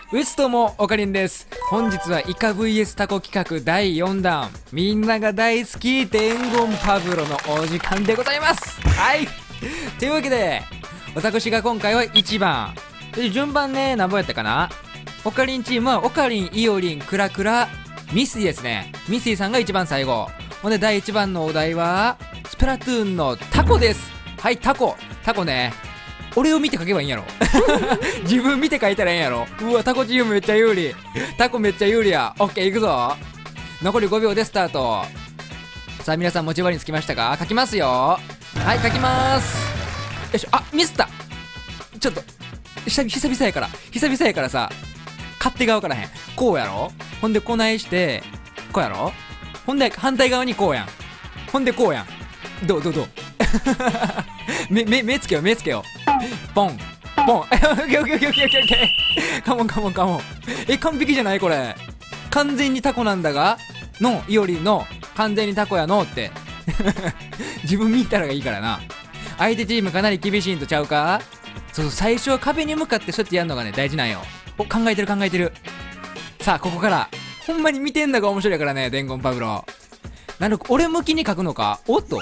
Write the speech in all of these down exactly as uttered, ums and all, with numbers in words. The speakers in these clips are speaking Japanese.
ウエストもオカリンです。本日はイカ ブイエス タコ企画だいよんだん、みんなが大好き伝言パブロのお時間でございます。はい、というわけで私が今回はいちばんで、順番ね、何本やったかな。オカリンチームはオカリン、イオリン、クラクラ、ミスイですね。ミスイさんが一番最後。ほんでだいいちばんのお題はスプラトゥーンのタコです。はい、タコタコね。俺を見て書けばいいんやろ自分見て書いたらいいんやろ。うわ、タコチームめっちゃ有利。タコめっちゃ有利や。オッケー、いくぞ。残りごびょうでスタート。さあ皆さん持ち場につきましたか。書きますよ。はい、書きます。よいしょ。あ、ミスった。ちょっと久々久々やから久々やからさ、勝手が分からへん。こうやろ。ほんでこないしてこうやろ。ほんで反対側にこうやん。ほんでこうやん。どうどうどう目目目つけよう目つけよう。ポンポンオッケーオッケーオッケーオッケーオッケー。カモンカモンカモン。え、完璧じゃないこれ。完全にタコなんだがのイオリンの完全にタコやのって自分見たらがいいからな。相手チームかなり厳しいんとちゃうか。そうそう、最初は壁に向かってそうやってやるのがね大事なんよ。お、考えてる考えてる。さあここからほんまに見てんのが面白いからね、伝言パブロ。なんで俺向きに書くのか。おっと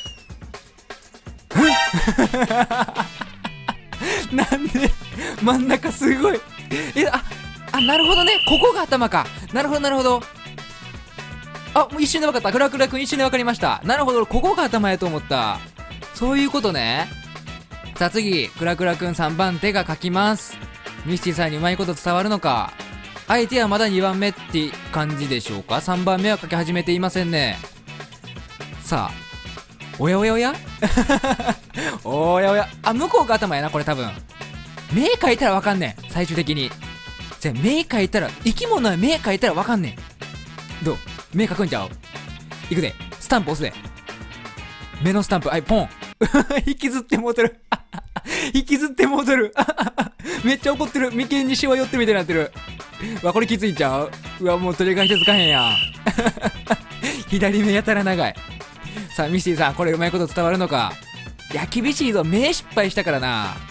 なんで真ん中すごい。え、ああ、なるほどね、ここが頭か。なるほどなるほど。あ、もう一瞬で分かった。クラクラくん一瞬で分かりました。なるほど、ここが頭やと思った。そういうことね。さあ次、クラクラくんさんばん手が書きます。ミスティさんにうまいこと伝わるのか。相手はまだにばんめって感じでしょうか。さんばんめは書き始めていませんね。さあ、おやおやおやおやおや。あ、向こうが頭やなこれ多分。目描いたらわかんねん最終的に。じゃあ目描いたら、生き物は目描いたらわかんねん。どう、目描くんちゃう。いくで、スタンプ押すで。目のスタンプ、はい、ポン引きずってもうてる引きずってもうてるめっちゃ怒ってる。眉間にしわ寄ってみたいになってる。うわ、これきついんちゃう。うわ、もう取り返してつかへんやん左目やたら長い。さあミスティさん、これうまいこと伝わるのか。いや厳しいぞ、目失敗したから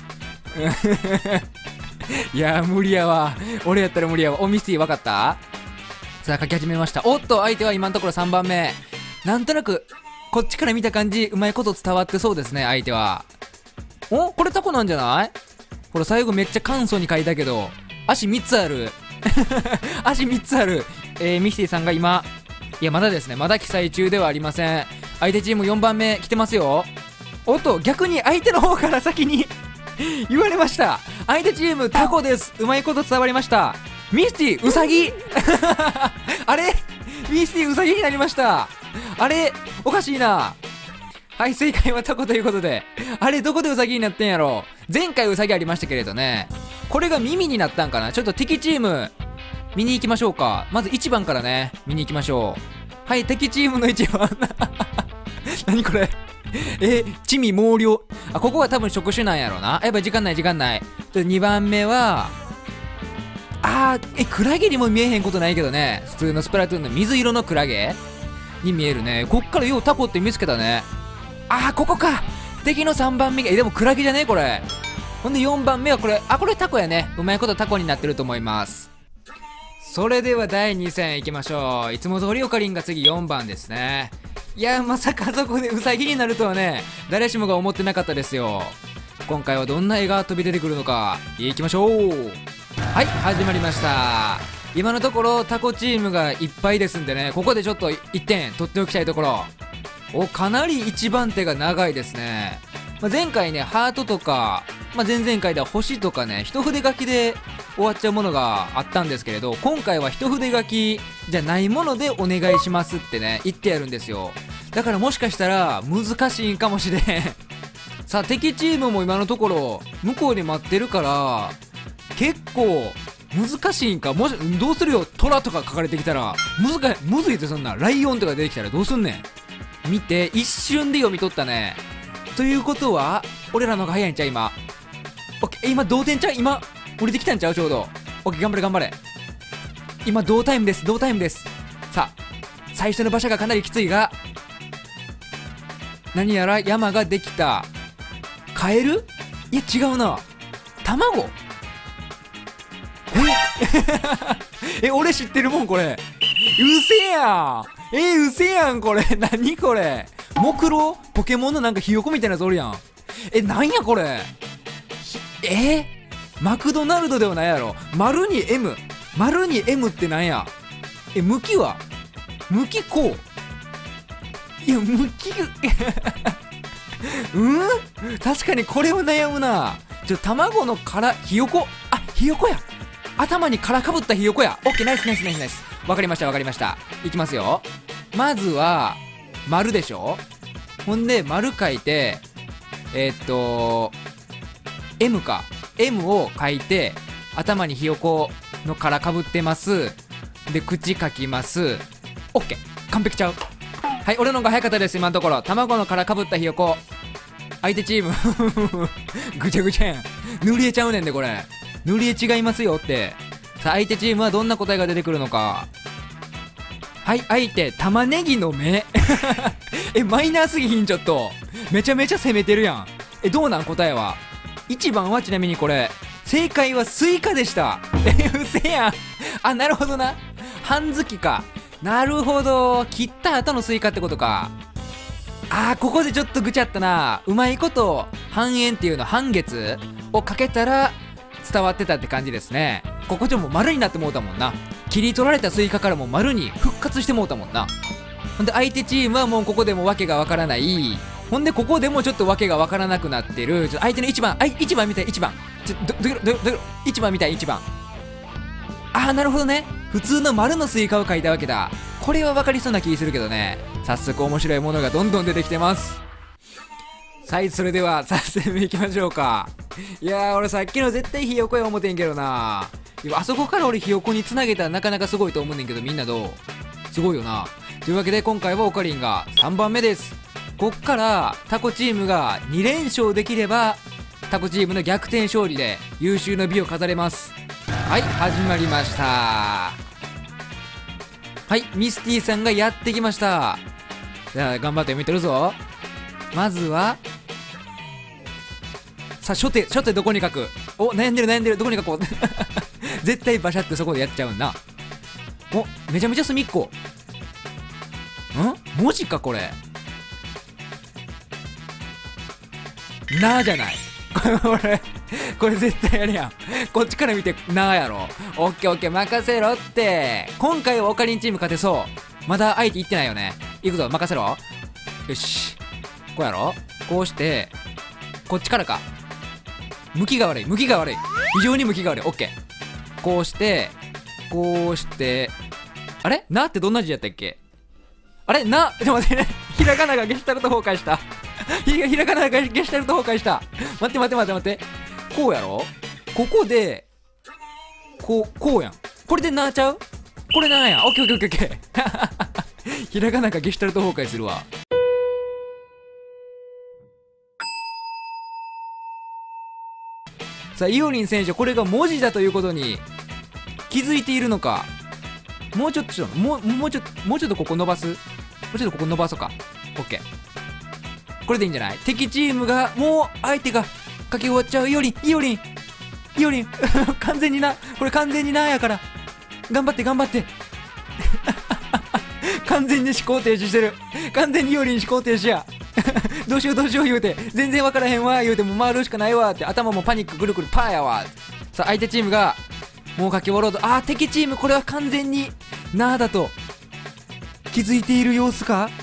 ないや無理やわ、俺やったら無理やわ。お、ミスティ分かった。さあ書き始めました。おっと、相手は今のところさんばんめ。なんとなくこっちから見た感じうまいこと伝わってそうですね、相手は。お、これタコなんじゃない。これ最後めっちゃ簡素に書いたけど足みっつある足みっつある。えー、ミスティさんが今、いやまだですね、まだ記載中ではありません。相手チームよんばんめ来てますよ。おっと、逆に相手の方から先に言われました。相手チームタコです。うまいこと伝わりました。ミスティウサギあれ、ミスティウサギになりました。あれおかしいな。はい、正解はタコということで。あれ、どこでウサギになってんやろ。前回ウサギありましたけれどね、これが耳になったんかな。ちょっと敵チーム見に行きましょうか。まずいちばんからね見に行きましょう。はい、敵チームのいちばん何これえ、地味猛量。あ、ここが多分触手なんやろうな。やっぱ時間ない時間ない。にばんめはあー、え、クラゲにも見えへんことないけどね。普通のスプラトゥーンの水色のクラゲに見えるね。こっからようタコって見つけたね。あー、ここか。敵のさんばんめが、え、でもクラゲじゃねこれ。ほんでよんばんめはこれ、あ、これタコやね。うまいことタコになってると思います。それではだいに戦いきましょう。いつも通りオカリンが次よんばんですね。いや、まさかそこでウサギになるとはね、誰しもが思ってなかったですよ。今回はどんな絵が飛び出てくるのか、いきましょう。はい、始まりました。今のところタコチームがいっぱいですんでね、ここでちょっといってん取っておきたいところ。お、かなりいちばん手が長いですね。まあ、前回ねハートとか、まあ、前々回では星とかね一筆書きで終わっちゃうものがあったんですけれど、今回は一筆書きじゃないものでお願いしますってね言ってやるんですよ。だからもしかしたら難しいんかもしれんさあ敵チームも今のところ向こうで待ってるから結構難しいんか。もしどうするよ、トラとか書かれてきたらむずかむずいって。そんなライオンとか出てきたらどうすんねん。見て、一瞬で読み取ったね。ということは俺らの方が早いんちゃう今。オッケー、今同点ちゃう。今降りてきたんちゃうちょうど。オッケー、頑張れ頑張れ。今同タイムです同タイムです。さあ最初の馬車がかなりきついが、何やら山ができた。カエル？いや違うな、卵。ええ、俺知ってるもんこれ。うせやん。えー、うせやんこれ。何これ。木狼ポケモンのなんかひよこみたいなやつおるやん。え、なんやこれ。えー、マクドナルドではないやろ。丸に M。丸に M ってなんや。え、向きは向きこう。いや、向きがうん確かにこれは悩むな。ちょ、卵の殻、ひよこ。あ、ひよこや。頭に殻かぶったひよこや。オッケー、ナイスナイスナイスナイス。わかりましたわかりました。いきますよ。まずは、丸でしょ。ほんで、丸書いて、えー、っと、M か。M を書いて、頭にひよこの殻かぶってます。で、口書きます。オッケー。完璧ちゃう。はい、俺の方が早かったです、今のところ。卵の殻かぶったひよこ。相手チームぐちゃぐちゃやん。塗り絵ちゃうねんで、これ。塗り絵違いますよって。さあ、相手チームはどんな答えが出てくるのか。はい、相手、玉ねぎの芽。え、マイナーすぎひん、ちょっと。めちゃめちゃ攻めてるやん。え、どうなん答えは。いちばんはちなみにこれ、正解はスイカでした。え、うせやん。あ、なるほどな。半月か。なるほど。切った後のスイカってことか。あー、ここでちょっとぐちゃったな。うまいこと半円っていうの半月をかけたら伝わってたって感じですね。ここちょっともう丸になってもうたもんな。切り取られたスイカからも丸に復活してもうたもんな。ほんで相手チームはもうここでもわけがわからない。ほんでここでもちょっとわけがわからなくなってる。ちょっと相手のいちばん、あ、いちばんみたいいちばん。ちょどどどどどいちばんみたいいちばん。あー、なるほどね。普通の丸のスイカを描いたわけだ。これは分かりそうな気するけどね。早速面白いものがどんどん出てきてます。はい、それではさん戦目いきましょうか。いやー、俺さっきの絶対ひよこや思てんけどな。あそこから俺ひよこにつなげたらなかなかすごいと思うねんけど、みんなどう？すごいよな。というわけで今回はオカリンがさんばんめです。こっからタコチームがに連勝できればタコチームの逆転勝利で優秀の美を飾れます。はい、始まりました。はい、ミスティさんがやってきました。じゃあ頑張って読み取るぞ。まずはさあ、初手初手どこに書く。お、悩んでる悩んでる。どこに書こう。絶対バシャってそこでやっちゃうんな。お、めちゃめちゃ隅っこ。ん文字かこれ。なーじゃない。これこれ絶対やるやん。こっちから見てなーやろ。オッケーオッケー、任せろって。今回はオカリンチーム勝てそう。まだ相手いってないよね。いくぞ、任せろ。よし、こうやろ。こうしてこっちからか。向きが悪い向きが悪い。非常に向きが悪い。オッケー。こうしてこうして、あれなってどんな字やったっけ。あれな、ちょっと待ってね。ひらがながゲシュタルト崩壊した。ひらひらがながゲシュタルト崩壊した。待って待って待って待って。こうやろ。ここでこうこうやん。これでなーちゃう。これなんや。オッケーオッケーオッケーオッケー。ひらがながゲシュタルト崩壊するわ。さあ、イオリン選手、これが文字だということに気づいているのか。もうちょっともうもうちょっともうちょっとここ伸ばす。もうちょっとここ伸ばそうか。オッケー。これでいいんじゃない。敵チームがもう相手が書き終わっちゃう。イオリンイオリンイオリン完全にな、これ完全になやから、頑張って頑張って。完全に思考停止してる。完全にイオリン思考停止や。どうしようどうしよう言うて、全然わからへんわ言うても回るしかないわって、頭もパニックぐるぐるパーやわ。さあ、相手チームがもう書き終わろうと。あー、敵チームこれは完全になーだと気づいている様子か。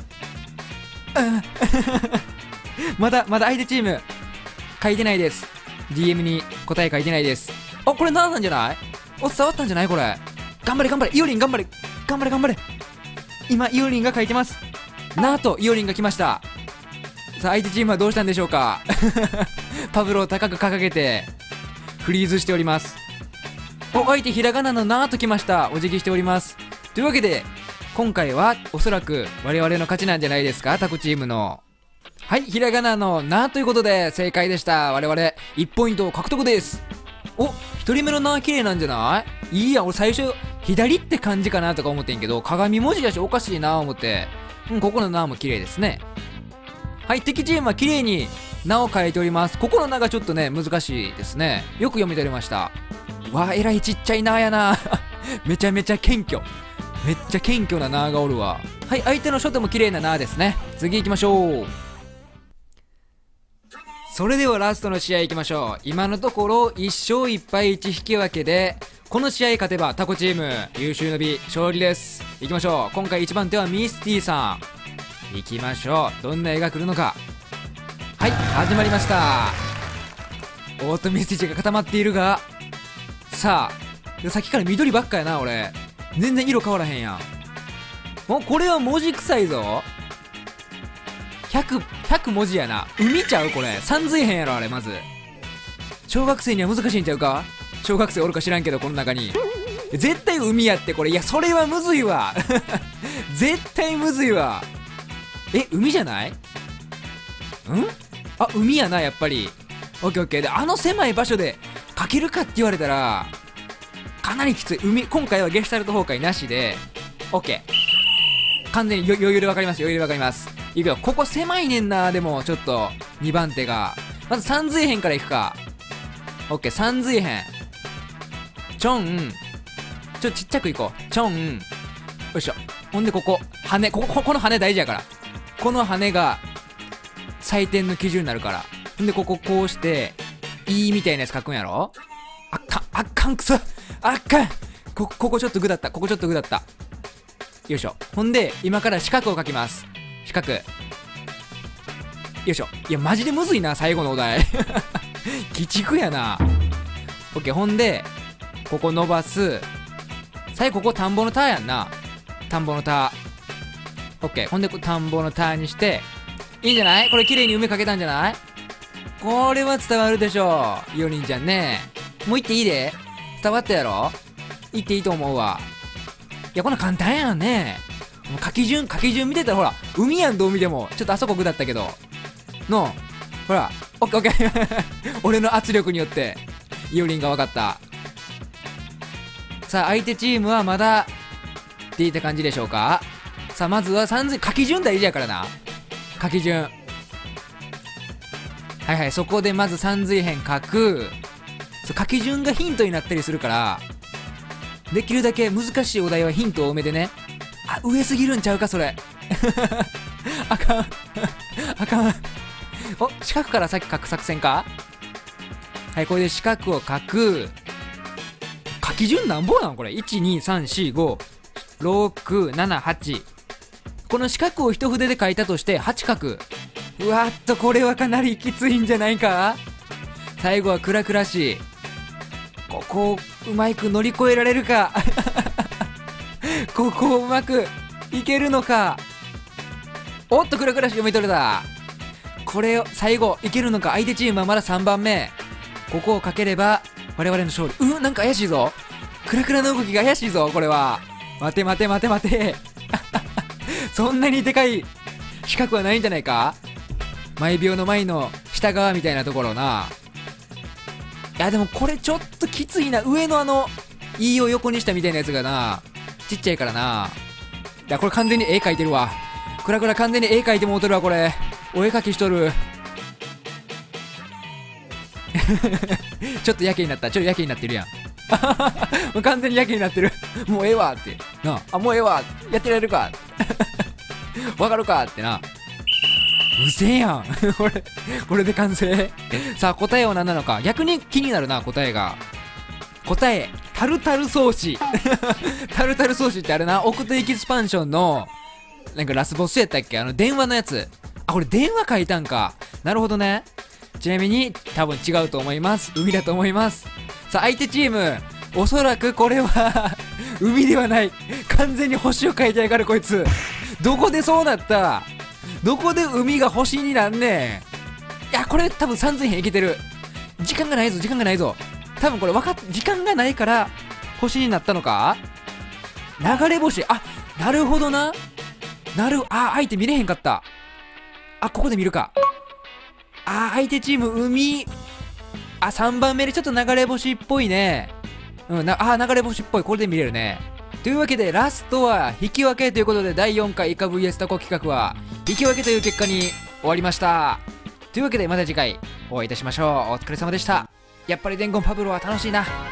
まだまだ相手チーム書いてないです。 ディーエム に答え書いてないです。あ、これなーなんじゃない。お、伝わったんじゃないこれ。頑張れ頑張れイオリン、頑張れ頑張れ頑張れ。今イオリンが書いてます。なーとイオリンが来ました。さあ、相手チームはどうしたんでしょうか。パブロを高く掲げてフリーズしております。お、相手ひらがなのなーと来ました。お辞儀しております。というわけで今回はおそらく我々の勝ちなんじゃないですか、タコチームの。はい、ひらがなのなーということで正解でした。我々いちポイント獲得です。お、ひとりめのなー綺麗なんじゃない。いいや、俺最初左って感じかなとか思ってんけど、鏡文字だしおかしいなー思って、うん、ここのなーも綺麗ですね。はい、敵チームは綺麗に名を書いております。ここの名がちょっとね難しいですね。よく読み取りました。 わあ、えらいちっちゃいなーやなめちゃめちゃ謙虚。めっちゃ謙虚ななーがおるわ。はい、相手のショットも綺麗ななーですね。次行きましょう。それではラストの試合行きましょう。今のところいっ勝いち敗いち引き分けで、この試合勝てばタコチーム優秀の美勝利です。行きましょう。今回いちばん手はミスティさん。行きましょう。どんな絵が来るのか。はい、始まりました。おーっとメッセージが固まっているが、さあ、さっきから緑ばっかやな。俺全然色変わらへんやん。もうこれは文字臭いぞ。ひゃく、ひゃく文字やな。海ちゃうこれ。三髄編やろあれ。まず小学生には難しいんちゃうか。小学生おるか知らんけど、この中に絶対海やってこれ。いや、それはむずいわ絶対むずいわ。え、海じゃない？ん？あ、海やな、やっぱり。オッケーオッケー。で、あの狭い場所で描けるかって言われたらかなりきつい。海、今回はゲシュタルト崩壊なしでオッケー。完全に余裕で分かります。余裕で分かります。いくよ。ここ狭いねんな。でもちょっとにばん手がまず三髄編からいくか。オッケー。三髄編ちょん、ちょっとちっちゃくいこう。ちょん、よいしょ。ほんでここ羽、ここここの羽大事やから。この羽が採点の基準になるから。ほんでこここうしていいみたいなやつ書くんやろ。あっかん、あっかん、くそ、あっかん。こここちょっとグだった。ここちょっとグだった。よいしょ。ほんで今から四角を書きます。四角、よいしょ。いやマジでむずいな最後のお題鬼畜やな。オッケー。ほんでここ伸ばす。最後ここ田んぼの田やんな。田んぼの田。オッケー。ほんで田んぼの田にしていいんじゃない。これ綺麗に埋めかけたんじゃない。これは伝わるでしょう。よにんちゃんね。もう言っていいで。伝わったやろ。言っていいと思うわ。いやこんな簡単やんね。もう書き順書き順見てたらほら海やん。どう見てもちょっとあそこ具だったけどのほら。オッケーオッケー俺の圧力によってイオリンが分かった。さあ相手チームはまだっていった感じでしょうか。さあまずは三髄書き順大事やからな。書き順、はいはい。そこでまず三髄編書く。書き順がヒントになったりするから、できるだけ難しいお題はヒント多めでね。あ、上すぎるんちゃうかそれあかんあかん。お、四角からさっき書く作戦か。はい、これで四角を書く。書き順なんぼなんこれ。いちにさんしごろくななはち。この四角を一筆で書いたとしてはち書く。うわっとこれはかなりきついんじゃないか。最後はクラクラし、ここをうまく乗り越えられるかここをうまくいけるのか。おっとクラクラし読み取れた。これを最後いけるのか。相手チームはまださんばんめ。ここをかければ我々の勝利。うん、なんか怪しいぞ。クラクラの動きが怪しいぞこれは。待て待て待て待てそんなにでかい四角はないんじゃないか。毎秒の前の下側みたいなところな。いやでもこれちょっときついな。上のあの E を横にしたみたいなやつがなちっちゃいからな。いやこれ完全に絵描いてるわ。クラクラ完全に絵描いてもうとるわこれ。お絵描きしとるちょっとやけになった。ちょっとやけになってるやんもう完全にやけになってるもうええわってなあ。もうええわやってられるかわかるかってな。うせえやんこれこれで完成さあ答えは何なのか逆に気になるな。答えが答えタルタルソーシタルタルソーシってあれな、オクトエキスパンションのなんかラスボスやったっけ。あの電話のやつ。あ、これ電話書いたんか。なるほどね。ちなみに多分違うと思います。海だと思います。さあ相手チームおそらくこれは海ではない。完全に星を書いてやがるこいつ。どこでそうなった。どこで海が星になんねん。いやこれ多分さん髄編いけてる。時間がないぞ時間がないぞ。多分これ分かっ時間がないから星になったのか。流れ星。あ、なるほどな。なるあ相手見れへんかった。あここで見るか。あ相手チーム海。あさんばんめでちょっと流れ星っぽいね。うんなあ流れ星っぽい。これで見れるね。というわけでラストは引き分けということでだいよんかいイカ ブイエス タコ企画は引き分けという結果に終わりました。というわけでまた次回お会いいたしましょう。お疲れ様でした。やっぱり伝言パブロは楽しいな。